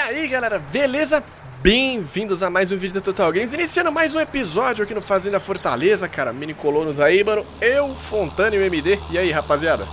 aí, galera, beleza? Bem-vindos a mais um vídeo da Total Games, iniciando mais um episódio aqui no Fazenda Fortaleza, cara. Mini colonos aí, mano. Eu, Fontana e o MD. E aí, rapaziada?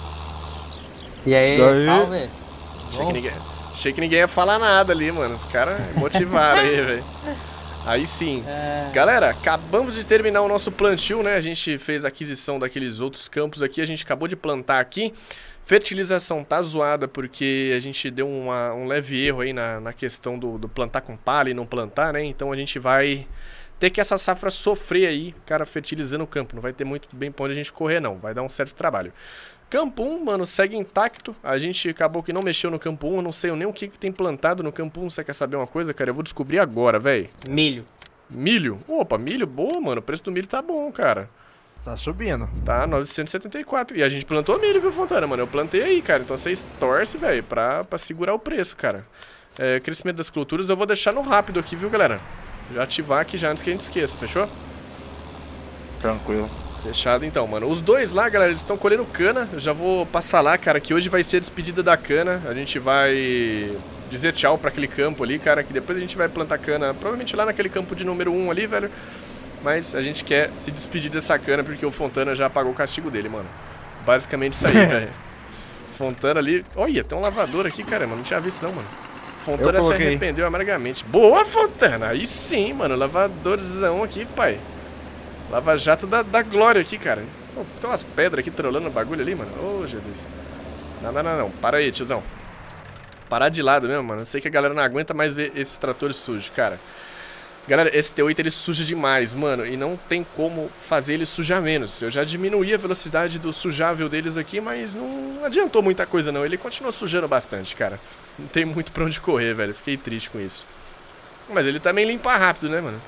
E aí, salve? Achei que ninguém ia falar nada ali, mano. Os caras motivaram aí, velho. Aí sim. Galera, acabamos de terminar o nosso plantio, né? A gente fez a aquisição daqueles outros campos aqui. A gente acabou de plantar aqui. Fertilização tá zoada porque a gente deu um leve erro aí na questão do plantar com palha e não plantar, né? Então a gente vai ter que essa safra sofrer aí, cara, fertilizando o campo. Não vai ter muito bem pra onde a gente correr, não. Vai dar um certo trabalho. Campo 1, mano, segue intacto. A gente acabou que não mexeu no campo 1. Eu não sei nem o que tem plantado no campo 1. Você quer saber uma coisa, cara? Eu vou descobrir agora, velho. Milho. Milho? Opa, milho? Boa, mano. O preço do milho tá bom, cara. Tá subindo. Tá, 974. E a gente plantou milho, viu, Fontana, mano? Eu plantei aí, cara. Então vocês torcem, velho, pra segurar o preço, cara. Crescimento das culturas eu vou deixar no rápido aqui, viu, galera? Já ativar aqui já antes que a gente esqueça, fechou? Tranquilo. Fechado então, mano. Os dois lá, galera, eles estão colhendo cana. Eu já vou passar lá, cara, que hoje vai ser a despedida da cana. A gente vai dizer tchau pra aquele campo ali, cara, que depois a gente vai plantar cana. Provavelmente lá naquele campo de número 1 ali, velho. Mas a gente quer se despedir dessa cana porque o Fontana já pagou o castigo dele, mano. Basicamente isso aí, velho. Fontana ali... Olha, tem um lavador aqui, caramba. Não tinha visto não, mano. Fontana se arrependeu amargamente. Boa, Fontana! Aí sim, mano. Lavadorzão aqui, pai. Lava jato da glória aqui, cara. Oh, tem umas pedras aqui trolando o bagulho ali, mano. Ô, Jesus. Não. Para aí, tiozão. Parar de lado mesmo, mano. Eu sei que a galera não aguenta mais ver esses tratores sujos, cara. Galera, esse T8 ele suja demais, mano, e não tem como fazer ele sujar menos. Eu já diminuí a velocidade do sujável deles aqui, mas não adiantou muita coisa não. Ele continua sujando bastante, cara. Não tem muito pra onde correr, velho. Fiquei triste com isso. Mas ele também limpa rápido, né, mano?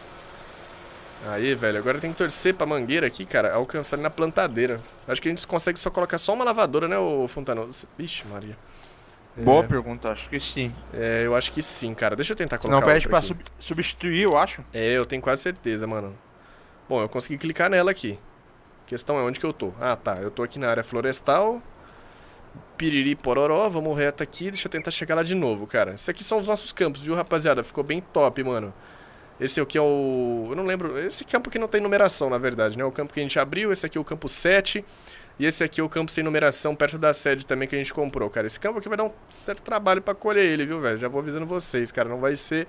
Aí, velho, agora tem que torcer pra mangueira aqui, cara, alcançar ele na plantadeira. Acho que a gente consegue só colocar só uma lavadora, né, ô Fontana? Ixi, Maria. Boa pergunta, acho que sim. Eu acho que sim, cara. Deixa eu tentar colocar não pede pra substituir, eu acho. Eu tenho quase certeza, mano. Bom, eu consegui clicar nela aqui. A questão é onde que eu tô. Ah, tá. Eu tô aqui na área florestal. Piriri, pororó. Vamos reto aqui. Deixa eu tentar chegar lá de novo, cara. Esses aqui são os nossos campos, viu, rapaziada? Ficou bem top, mano. Esse aqui é o... Eu não lembro... Esse campo aqui não tem numeração, na verdade, né? O campo que a gente abriu. Esse aqui é o campo 7. E esse aqui é o campo sem numeração, perto da sede também que a gente comprou, cara. Esse campo aqui vai dar um certo trabalho pra colher ele, viu, velho? Já vou avisando vocês, cara. Não vai ser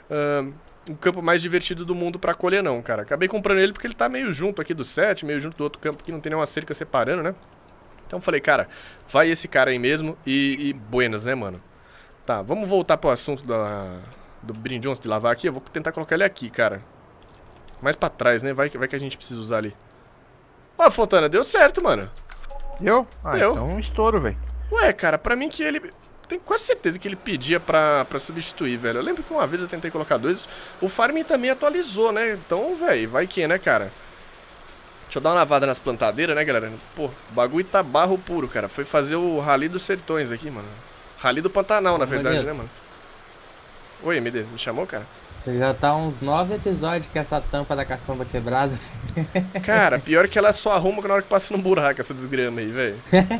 o campo mais divertido do mundo pra colher, não, cara. Acabei comprando ele porque ele tá meio junto aqui do 7, meio junto do outro campo que não tem nenhuma cerca separando, né? Então falei, cara, vai esse cara aí mesmo e buenas, né, mano? Tá, vamos voltar pro assunto do brindões de lavar aqui. Eu vou tentar colocar ele aqui, cara. Mais pra trás, né? Vai que a gente precisa usar ali. Ó, Fontana, deu certo, mano. Deu? Deu. Então um estouro, velho. Ué, cara, pra mim que ele... Tenho quase certeza que ele pedia pra substituir, velho. Eu lembro que uma vez eu tentei colocar dois. O farming também atualizou, né? Então, velho, vai que, né, cara? Deixa eu dar uma lavada nas plantadeiras, né, galera? Pô, o bagulho tá barro puro, cara. Foi fazer o Rally dos Sertões aqui, mano. Rally do Pantanal, na verdade, né, mano? Oi, MD, me chamou, cara? Você já tá uns 9 episódios com essa tampa da caçamba quebrada. Cara, pior que ela só arruma na hora que passa no buraco, essa desgrama aí, velho.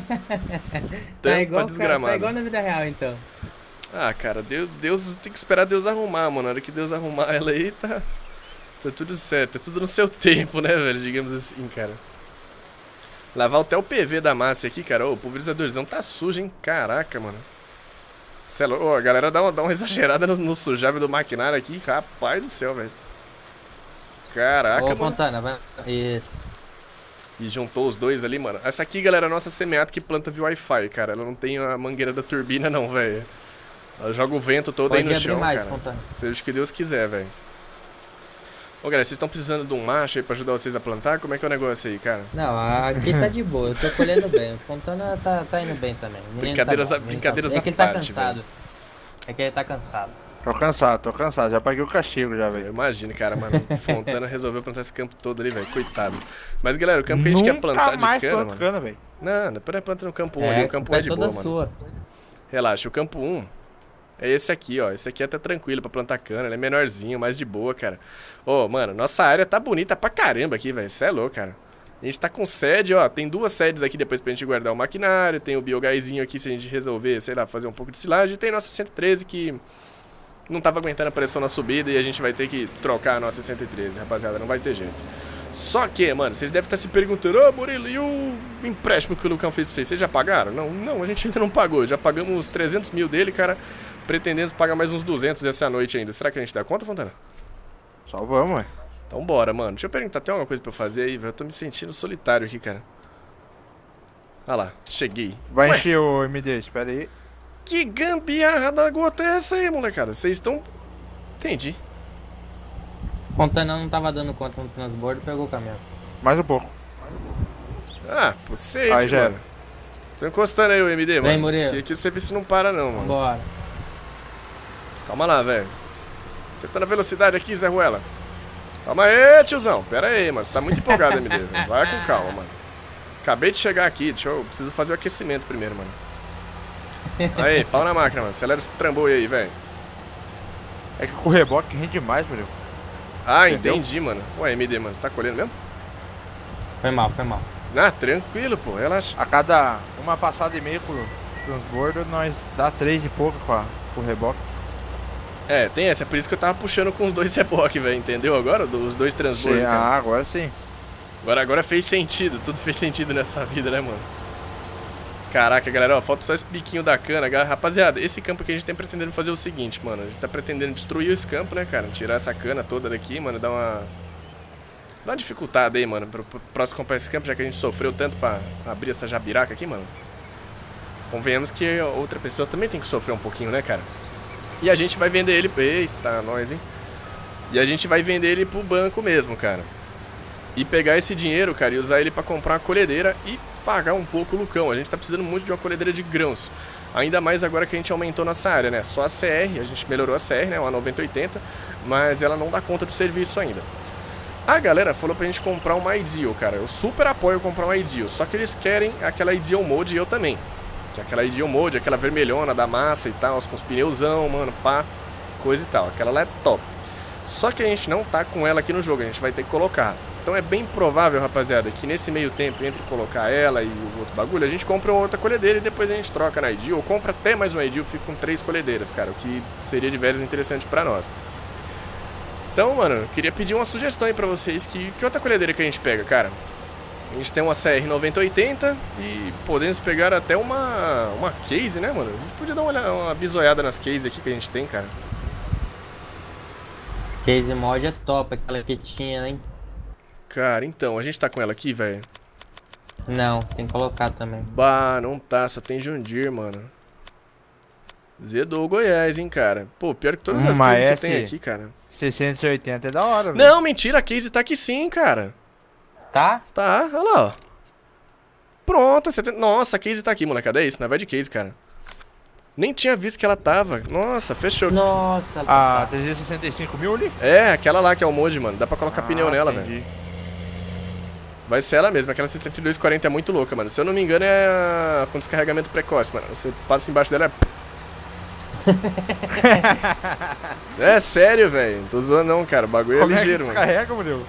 Tá igual, cara, tá igual na vida real, então. Ah, cara, Deus tem que esperar Deus arrumar, mano. Na hora que Deus arrumar ela aí, tá tudo certo. É tudo no seu tempo, né, velho? Digamos assim, cara. Lavar até o PV da massa aqui, cara. Ô, o pulverizadorzão tá sujo, hein? Caraca, mano. Ô, a galera dá uma exagerada no sujável do maquinário aqui. Rapaz do céu, velho. Caraca, mano. Ô, Fontana, vai... Isso. E juntou os dois ali, mano. Essa aqui, galera, é a nossa semeata que planta via Wi-Fi, cara. Ela não tem a mangueira da turbina, não, velho. Ela joga o vento todo aí no chão, cara. Fontana. Seja o que Deus quiser, velho. Ô, galera, vocês estão precisando de um macho aí pra ajudar vocês a plantar? Como é que é o negócio aí, cara? Não, aqui tá de boa. Eu tô colhendo bem. O Fontana tá indo bem também. Brincadeiras à parte, é que ele tá cansado. Véio. É que ele tá cansado. Tô cansado. Já paguei o castigo já, velho. Imagina, cara, mano. Fontana resolveu plantar esse campo todo ali, velho. Coitado. Mas, galera, o campo que a gente quer plantar de cana, velho. Não, depois planta no campo 1 ali. O campo 1 é de boa, mano. Relaxa, o campo 1 é esse aqui, ó. Esse aqui é até tranquilo pra plantar cana. Ele é menorzinho, mais de boa, cara. Ô, mano, nossa área tá bonita pra caramba aqui, velho. Cê é louco, cara. A gente tá com sede, ó, tem 2 sedes aqui depois pra gente guardar o maquinário, tem o biogásinho aqui se a gente resolver, sei lá, fazer um pouco de silagem, e tem nossa 113 que não tava aguentando a pressão na subida e a gente vai ter que trocar a nossa 113, rapaziada, não vai ter jeito. Só que, mano, vocês devem estar se perguntando, ô Murilo, e o empréstimo que o Lucão fez pra vocês já pagaram? Não, a gente ainda não pagou, já pagamos 300 mil dele, cara, pretendemos pagar mais uns 200 essa noite ainda. Será que a gente dá conta, Fontana? Só vamos, ué. Então bora, mano. Deixa eu perguntar, tem alguma coisa pra eu fazer aí, velho? Eu tô me sentindo solitário aqui, cara. Olha lá, cheguei. Vai Ué, encher o MD, espera aí. que gambiarra da gota é essa aí, molecada? Vocês estão... Entendi. Fontana não tava dando conta no transbordo, pegou o caminhão. Mais um pouco. Ah, por safe, Aí, já mano. Tô encostando aí o MD, mano. Vem, Murilo. Que aqui o serviço não para, não, mano. Vambora. Calma lá, velho. Você tá na velocidade aqui, Zé Ruela? Calma aí, tiozão. Pera aí, mano. Você tá muito empolgado, MD. Véio. Vai com calma, mano. Acabei de chegar aqui. Preciso fazer o aquecimento primeiro, mano. Aí, pau na máquina, mano. Acelera esse trambolho aí, velho. É que com o reboque rende mais, Murilo. Ah, Entendeu? entendi, mano. Ué, MD, mano. Você tá colhendo mesmo? Foi mal, foi mal. Ah, tranquilo, pô. Relaxa. A cada uma passada e meia com o transbordo, nós dá 3 e pouco com o reboque. É, tem essa. É por isso que eu tava puxando com os 2 reboques, velho. Entendeu agora? Os 2 transbordos, Sim, cara. agora sim. Agora fez sentido, tudo fez sentido nessa vida, né, mano? Caraca, galera, ó, falta só esse biquinho da cana. Rapaziada, esse campo aqui a gente tá pretendendo fazer o seguinte, mano. A gente tá pretendendo destruir esse campo, né, cara? Tirar essa cana toda daqui, mano, dar uma dificultada aí, mano, pro próximo comprar esse campo, já que a gente sofreu tanto pra abrir essa jabiraca aqui, mano. Convenhamos que outra pessoa também tem que sofrer um pouquinho, né, cara? E a gente vai vender ele... Eita, nós, hein? E a gente vai vender ele pro banco mesmo, cara. E pegar esse dinheiro, cara, e usar ele pra comprar uma colhedeira e pagar um pouco o Lucão. A gente tá precisando muito de uma colhedeira de grãos. Ainda mais agora que a gente aumentou nossa área, né? Só a CR, a gente melhorou a CR, né? Uma 9080, mas ela não dá conta do serviço ainda. A galera falou pra gente comprar uma Ideal, cara. Eu super apoio comprar uma Ideal, só que eles querem aquela Ideal Mode e eu também. Que é aquela Ideal Mode, aquela vermelhona da massa e tal, com os pneuzão, mano, pá, coisa e tal. Aquela lá é top. Só que a gente não tá com ela aqui no jogo, a gente vai ter que colocar. Então é bem provável, rapaziada, que nesse meio tempo, entre colocar ela e o outro bagulho, a gente compra uma outra colhedeira e depois a gente troca na Ideal, ou compra até mais uma Ideal, fica com 3 colhedeiras, cara, o que seria de veras interessante pra nós. Então, mano, queria pedir uma sugestão aí pra vocês, que outra colhedeira que a gente pega, cara? A gente tem uma CR 9080 e podemos pegar até uma case, né, mano? A gente podia dar uma bisoiada nas cases aqui que a gente tem, cara. Esse case mod é top, aquela que tinha, hein? Cara, então, a gente tá com ela aqui, velho? Não, tem que colocar também. Bah, não tá, só tem John Deere, mano. Zedou Goiás, hein, cara. Pô, pior que todas as cases que tem aqui, cara. 680 é da hora, velho. Não, mentira, a case tá aqui sim, cara. Tá? Tá, olha lá, ó. Pronto, 70... Nossa, a case tá aqui, molecada. É isso, não vai de case, cara. Nem tinha visto que ela tava. Nossa, fechou. Nossa, A 365 mil ali? É, aquela lá que é o mod, mano. Dá pra colocar pneu nela, velho. Vai ser ela mesma. Aquela 7240 é muito louca, mano. Se eu não me engano, é com descarregamento precoce, mano. Você passa embaixo dela, é sério, velho. Não tô zoando não, cara. O bagulho Como é ligeiro, é que mano. descarrega, Murilo?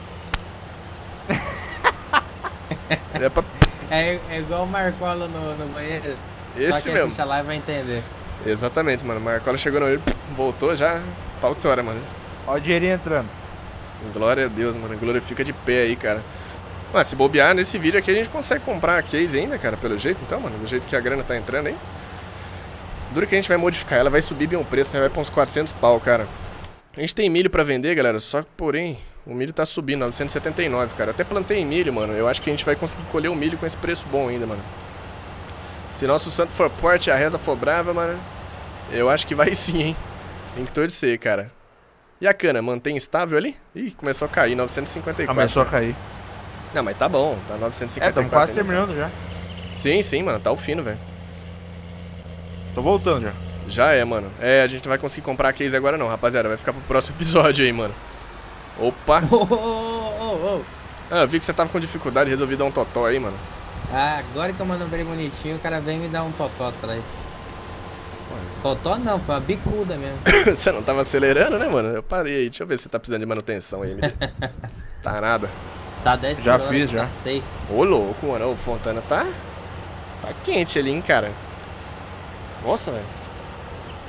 É, pra... é igual o Marcola no banheiro. Esse só que mesmo. a lá vai entender. Exatamente, mano. Marcola chegou no olho, voltou já. Pautora, mano. Ó o dinheirinho entrando. Glória a Deus, mano. Glorifica de pé aí, cara. Mas se bobear nesse vídeo aqui, a gente consegue comprar a case ainda, cara, pelo jeito, então, mano. Do jeito que a grana tá entrando aí. Dura que a gente vai modificar, ela vai subir bem o preço, né? Vai pra uns 400 pau, cara. A gente tem milho pra vender, galera, só que, porém, o milho tá subindo, 979, cara. Até plantei milho, mano. Eu acho que a gente vai conseguir colher o milho com esse preço bom ainda, mano. Se nosso santo for forte e a reza for brava, mano, eu acho que vai sim, hein? Tem que torcer, cara. E a cana, mantém estável ali? Ih, começou a cair, 954. Começou a cair. Não, mas tá bom, tá 954. É, estamos quase ainda. terminando já. Sim, sim, mano, tá o fino, velho. Tô voltando já. Já é, mano. É, a gente não vai conseguir comprar a case agora não, rapaziada. Vai ficar pro próximo episódio aí, mano. Opa! Ah, eu vi que você tava com dificuldade, resolvi dar um totó aí, mano. Ah, agora que eu manobrei bonitinho, o cara vem me dar um totó atrás. Totó não, foi uma bicuda mesmo. Você não tava acelerando, né, mano? Eu parei aí. Deixa eu ver se você tá precisando de manutenção aí, MD. Tá nada. Tá 10 Já por hora, fiz, já. tá safe. Ô, louco, mano. O Fontana tá quente ali, hein, cara. Nossa, velho.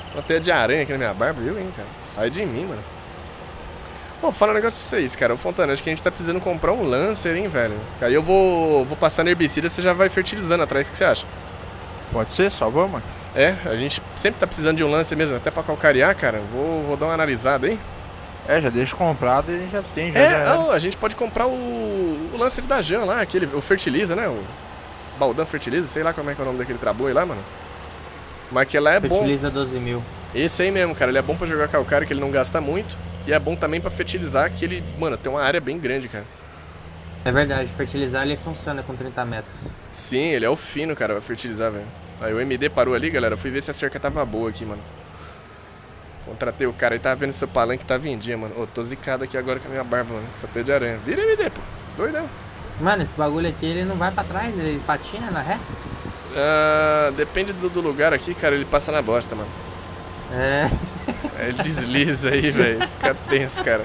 Uma teia de aranha aqui na minha barba, viu, hein, cara? Sai de mim, mano. Pô, fala um negócio pra vocês, cara. Ô, Fontana, acho que a gente tá precisando comprar um Lancer, hein, velho. Aí eu vou passar no herbicida, você já vai fertilizando atrás, o que você acha? Pode ser, só vamos. É, a gente sempre tá precisando de um Lancer mesmo, até pra calcarear, cara. Vou dar uma analisada, hein? É, já deixa comprado e a gente já tem. Já. A gente pode comprar o Lancer da Jan lá, o Fertiliza, né? O Baldan Fertiliza, sei lá como é que é o nome daquele trabalho lá, mano. Mas que lá é bom. Fertiliza 12.000. Esse aí mesmo, cara. Ele é bom pra jogar calcário, que ele não gasta muito. E é bom também pra fertilizar, que ele, mano, tem uma área bem grande, cara. É verdade, fertilizar ele funciona com 30 metros. Sim, ele é o fino, cara, pra fertilizar, velho. Aí o MD parou ali, galera. Fui ver se a cerca tava boa aqui, mano. Contratei o cara, ele tava vendo seu palanque, tava em dia, mano. Ô, tô zicado aqui agora com a minha barba, mano. Com essa teia de aranha. Vira MD, pô. Doidão. Mano, esse bagulho aqui, ele não vai pra trás, ele patina na reta? Depende do lugar aqui, cara, ele passa na bosta, mano. É. Ele desliza aí, velho. Fica tenso, cara.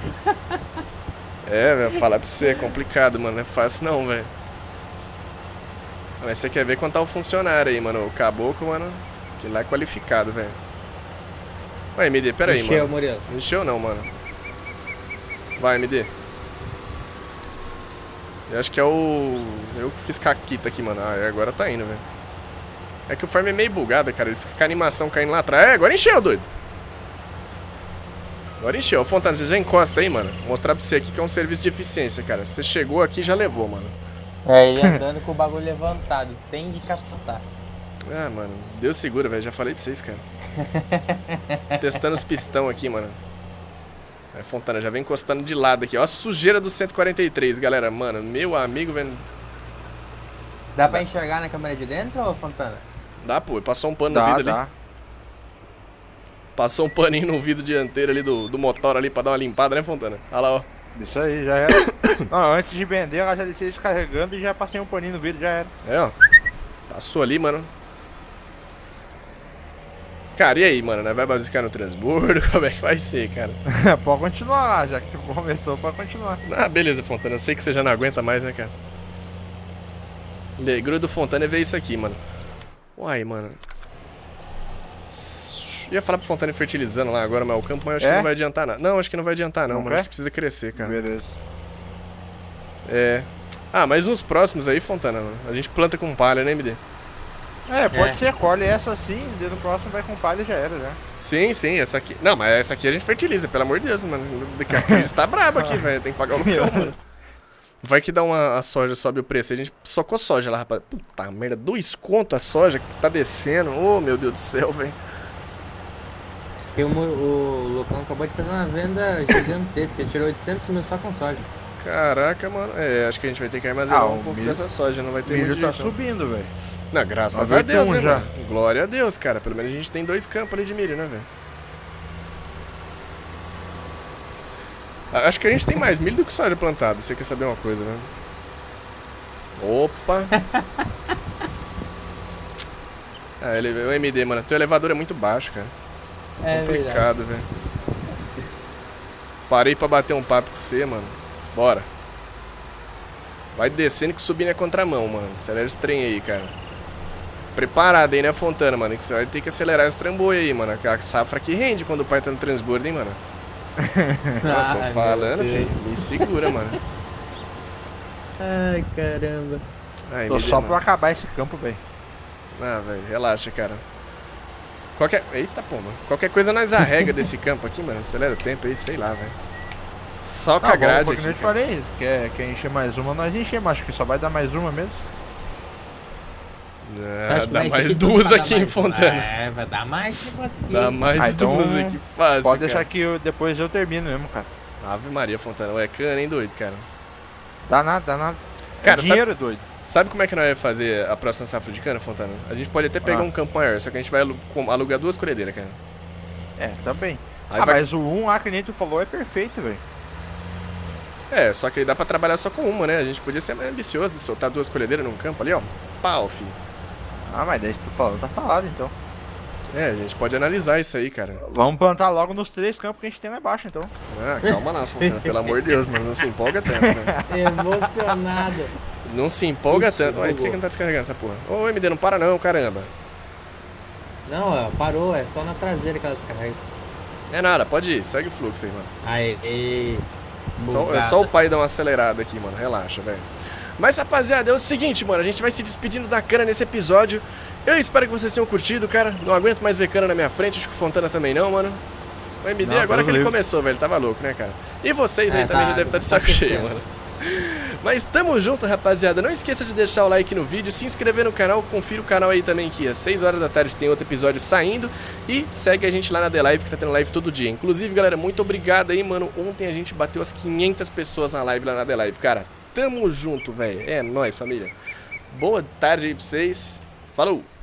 É, velho, falar pra você é complicado, mano. Não é fácil não, velho. Mas você quer ver quanto tá o funcionário aí, mano. O caboclo, mano. Que lá é qualificado, velho. Vai, MD, pera aí, mano. Encheu, Murilo. Não encheu não, mano. Vai, MD. Eu acho que é o... Eu que fiz caquita aqui, mano. Ah, agora tá indo, velho. É que o farm é meio bugado, cara. Ele fica com a animação caindo lá atrás. É, agora encheu, doido. Agora encheu. Fontana, você já encosta aí, mano. Vou mostrar pra você aqui que é um serviço de eficiência, cara. Você chegou aqui, já levou, mano. É, ele andando com o bagulho levantado. Tem de capotar. Ah, mano. Deus segura, velho. Já falei pra vocês, cara. Testando os pistão aqui, mano. É, Fontana, já vem encostando de lado aqui. Ó a sujeira do 143, galera. Mano, meu amigo, velho. Dá pra enxergar na câmera de dentro, ô Fontana? Dá, pô. Passou um pano no vidro ali. Passou um paninho no vidro dianteiro ali do motor ali pra dar uma limpada, né, Fontana? Olha lá, ó. Isso aí, já era. Não, antes de vender, ela já descia descarregando e já passei um paninho no vidro, já era. É, ó. Passou ali, mano. Cara, e aí, mano? Vai buscar no transbordo? Como é que vai ser, cara? Pode continuar lá, já que tu começou, pode continuar. Ah, beleza, Fontana. Eu sei que você já não aguenta mais, né, cara? Legura do Fontana é ver isso aqui, mano. Uai, mano. Ia falar pro Fontana fertilizando lá agora, mas o campo, mas acho que não vai adiantar nada. Não, acho que não vai adiantar não, mano. Acho que precisa crescer, cara. Beleza. É. Ah, mas nos próximos aí, Fontana, a gente planta com palha, né, MD? É, pode ser, colhe essa assim, no próximo vai com palha e já era, já. Sim, sim, essa aqui. Não, mas essa aqui a gente fertiliza, pelo amor de Deus, mano. A crise tá braba aqui, velho. Tem que pagar o lucão, mano. Vai que dá a soja, sobe o preço. A gente socou soja lá, rapaz. Puta merda, 2 conto a soja que tá descendo. Oh, meu Deus do céu, velho. E o Lucão acabou de fazer uma venda gigantesca. Ele tirou 800 mil só com soja. Caraca, mano. É, acho que a gente vai ter que armazenar um pouco dessa soja. Não vai ter muito milho tá subindo, velho. Não, graças a Deus, né, já. mano? Glória a Deus, cara. Pelo menos a gente tem 2 campos ali de milho, né, velho? Acho que a gente tem mais milho do que soja plantado. Você quer saber uma coisa, né? Opa! O MD, mano. Teu elevador é muito baixo, cara. É complicado, velho. Parei pra bater um papo com você, mano. Bora. Vai descendo que subindo é contramão, mano. Acelera esse trem aí, cara. Preparado aí, né, Fontana, mano? Que você vai ter que acelerar esse trambolho aí, mano. A safra que rende quando o pai tá no transbordo, hein, mano? Tô falando, filho. Me segura, mano. Ai, caramba. Ai, tô só pra acabar esse campo, velho. Ah, velho, relaxa, cara. Eita, pô, mano. Qualquer coisa nós arrega desse campo aqui, mano. Acelera o tempo aí, sei lá, velho. Só com a grade aqui. Eu te falei, quer encher mais uma, nós enchemos. Acho que só vai dar mais uma mesmo. Dá mais 2 aqui em Fontana. É, vai dar mais se conseguir. Dá mais 2 aqui, fácil. Pode deixar que depois eu termino mesmo, cara. Ave Maria, Fontana. Ué, cana, hein, doido, cara. Dá nada. Cara, dinheiro, doido. Sabe como é que nós vamos fazer a próxima safra de cana, Fontana? A gente pode até pegar um campo maior, só que a gente vai alugar 2 colhedeiras, cara. É, também. Mas o 1 lá que nem tu falou é perfeito, velho. É, só que aí dá pra trabalhar só com uma, né? A gente podia ser mais ambicioso e soltar 2 colhedeiras num campo ali, ó. Pau, filho. Ah, mas daí se tu falou, tá falado então. É, a gente pode analisar isso aí, cara. Vamos plantar logo nos 3 campos que a gente tem lá embaixo, então. Ah, calma lá, Fontana. Pelo amor de Deus, mano. Não se empolga tanto, né? Emocionado. Não se empolga tanto. Ué, por que não tá descarregando essa porra? Ô, MD, não para não, caramba. Não, ó, parou, é só na traseira que ela descarrega. É nada, pode ir, segue o fluxo aí, mano. Aí, Só o pai dar uma acelerada aqui, mano, relaxa, velho. Mas, rapaziada, é o seguinte, mano, a gente vai se despedindo da cana nesse episódio. Eu espero que vocês tenham curtido, cara. Não aguento mais ver cana na minha frente, acho que o Fontana também não, mano. O MD Não, agora que ele livre. começou, velho, tava louco, né, cara? E vocês aí É, também tá, já devem estar de tá saco cheio, crescendo. mano. Mas tamo junto, rapaziada. Não esqueça de deixar o like no vídeo, se inscrever no canal, confira o canal aí também que às 6 horas da tarde tem outro episódio saindo. E segue a gente lá na The Live, que tá tendo live todo dia. Inclusive, galera, muito obrigado aí, mano. Ontem a gente bateu as 500 pessoas na live lá na The Live, cara. Tamo junto, velho. É nóis, família. Boa tarde aí pra vocês. Falou!